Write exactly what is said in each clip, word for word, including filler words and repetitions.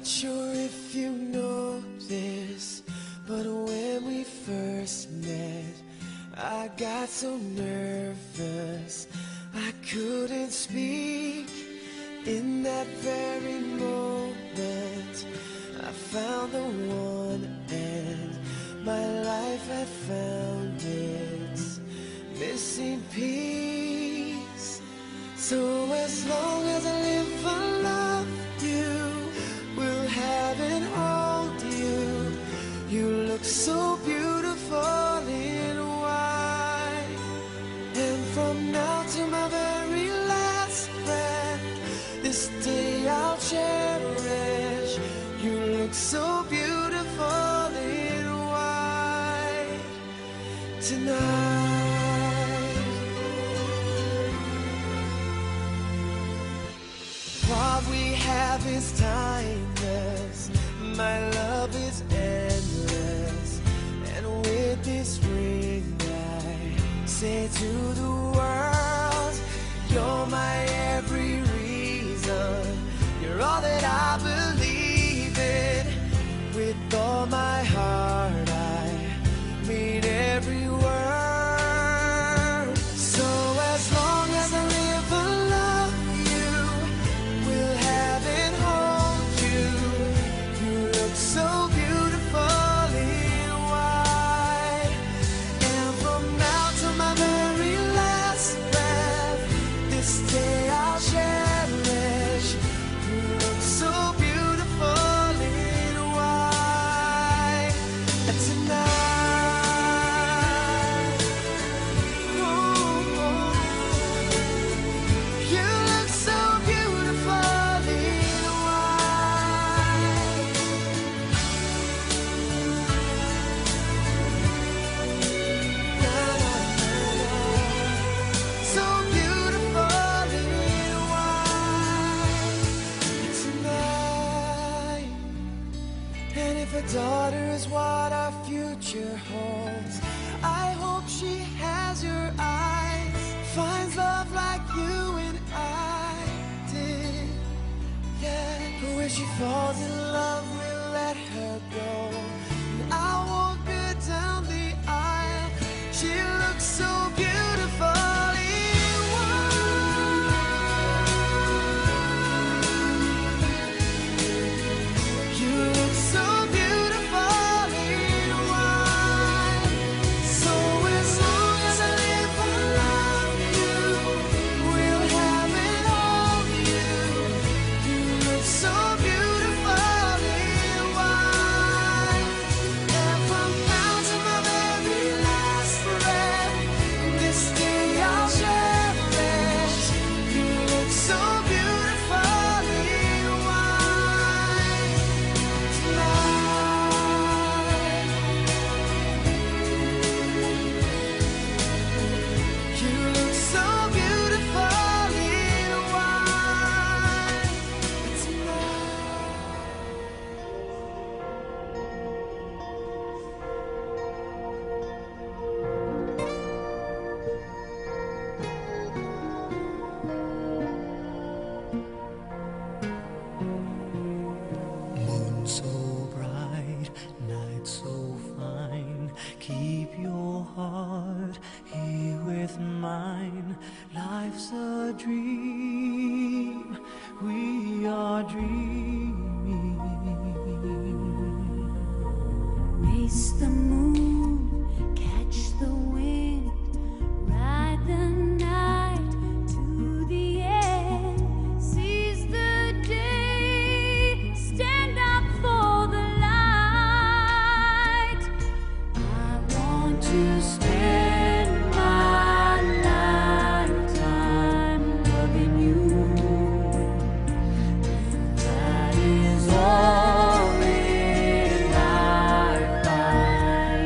Not sure if you know this, but when we first met, I got so nervous I couldn't speak. In that very moment, I found the one, and my life had found its missing piece. So as long as I live, I love you, will have and hold you. You look so beautiful in white, and from now to my very last breath, this day I'll cherish. You look so beautiful in white tonight. What we have is timeless, my love is endless, and with this ring I say to the world, you're my every reason, you're all that I believe in. With all my heart I mean every word. So as long as I live, I love you, will have and hold you. You look so beautiful in white, and from now to my very last breath, this day I'll cherish. You look so beautiful in white tonight. Ooh, you look so beautiful in white. Na, na, na, na. So beautiful in white tonight. And if a daughter is what our future holds, I hope she has your eyes, finds love like you and I did. Yeah, but when she falls in love, we'll let her go, and I walk her down the aisle. She looks so beautiful in white. You look so beautiful in white. So as long as I live, I love you, will have and hold you. You look so beautiful in white, and from now to my very last breath, this day I'll cherish. You look so beautiful in white tonight. You look so beautiful in white tonight. Moon so bright, night so fine. Keep your heart here with mine. Life's a dream, we are dreaming. Race the moon, catch the wind, ride the night to the end, seize the day, stand up for the light. I want to spend my lifetime loving you. That is all in our fight.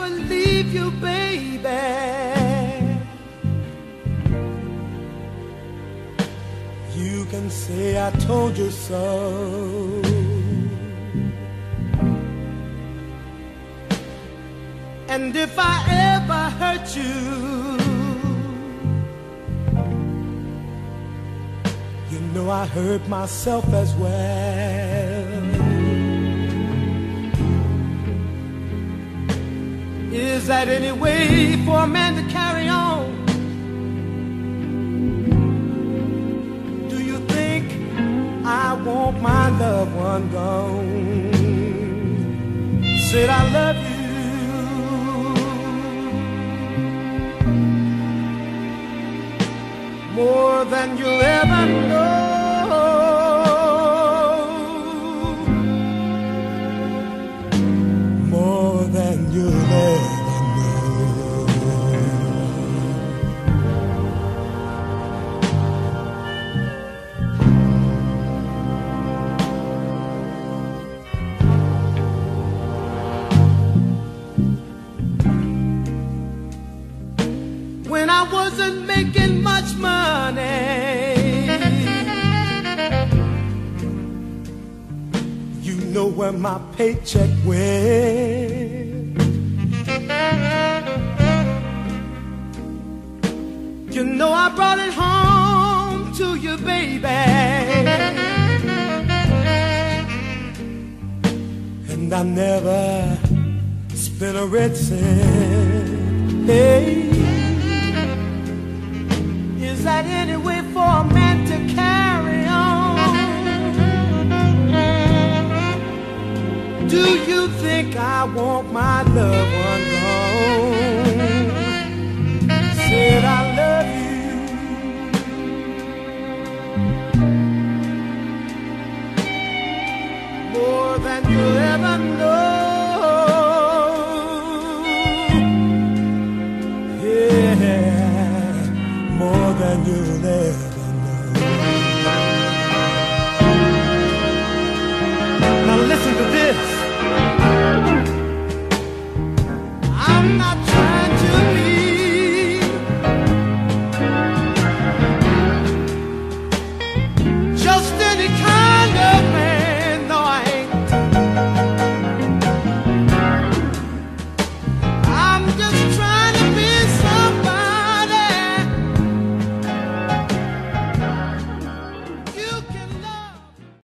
never leave you, baby. You can say I told you so. And if I ever hurt you, you know I hurt myself as well. Is that any way for a man to carry on? Do you think I want my loved one gone? Said I love you more than you'll ever know, more than you'll ever know. When I wasn't making much money, you know where my paycheck went. You know I brought it home to you, baby, and I never spent a red cent. Hey, is that any way for a man to carry on? Do you think I want my loved one gone? Said I love you more than you'll ever know.